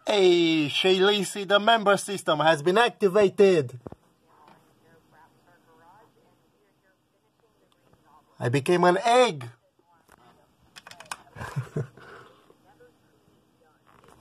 Hey, Shaylisi, the member system has been activated. I became an egg.